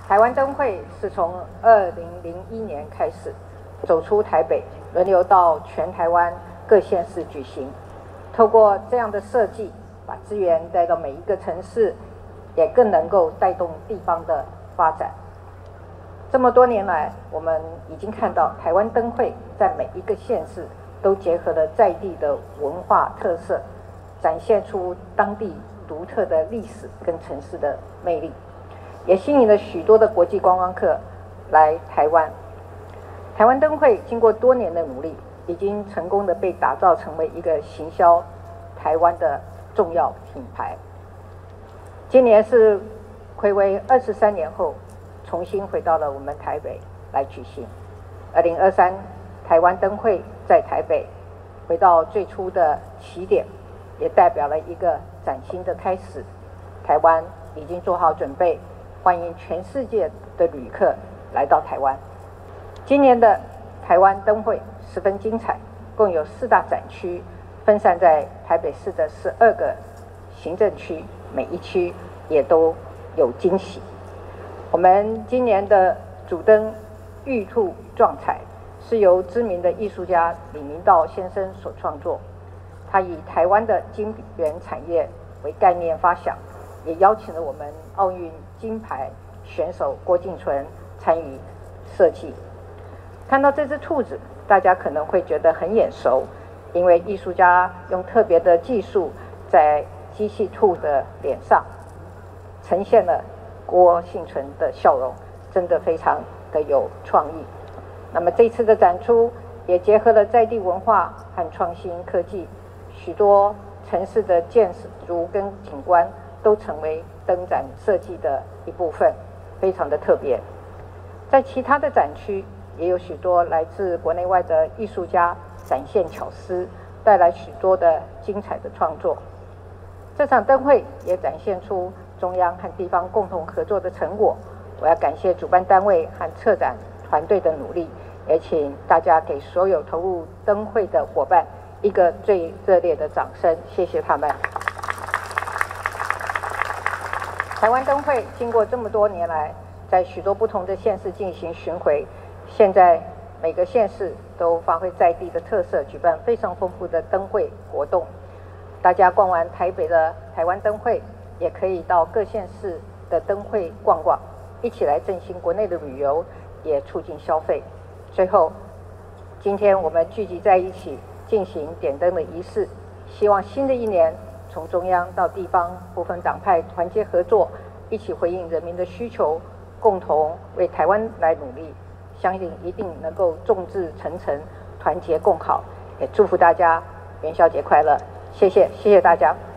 台湾灯会是从2001年开始走出台北，轮流到全台湾各县市举行。透过这样的设计，把资源带到每一个城市，也更能够带动地方的发展。这么多年来，我们已经看到台湾灯会在每一个县市都结合了在地的文化特色，展现出当地独特的历史跟城市的魅力，也吸引了许多的国际观光客来台湾。台湾灯会经过多年的努力，已经成功的被打造成为一个行销台湾的重要品牌。今年是睽违23年后，重新回到了我们台北来举行。2023台湾灯会在台北回到最初的起点，也代表了一个崭新的开始。台湾已经做好准备，欢迎全世界的旅客来到台湾。今年的台湾灯会十分精彩，共有4大展区，分散在台北市的12个行政区，每一区也都有惊喜。我们今年的主灯玉兔壮彩是由知名的艺术家李明道先生所创作，他以台湾的金源产业为概念发想，也邀请了我们奥运金牌选手郭婧淳参与设计。看到这只兔子，大家可能会觉得很眼熟，因为艺术家用特别的技术在机器兔的脸上呈现了郭婧淳的笑容，真的非常的有创意。那么这次的展出也结合了在地文化和创新科技，许多城市的建筑跟景观都成为灯展设计的一部分，非常的特别。在其他的展区也有许多来自国内外的艺术家展现巧思，带来许多的精彩的创作。这场灯会也展现出中央和地方共同合作的成果。我要感谢主办单位和策展团队的努力，也请大家给所有投入灯会的伙伴一个最热烈的掌声，谢谢他们。台湾灯会经过这么多年来，在许多不同的县市进行巡回，现在每个县市都发挥在地的特色，举办非常丰富的灯会活动。大家逛完台北的台湾灯会，也可以到各县市的灯会逛逛，一起来振兴国内的旅游，也促进消费。最后，今天我们聚集在一起进行点灯的仪式，希望新的一年从中央到地方不分党派团结合作，一起回应人民的需求，共同为台湾来努力，相信一定能够众志成城，团结共好。也祝福大家元宵节快乐，谢谢大家。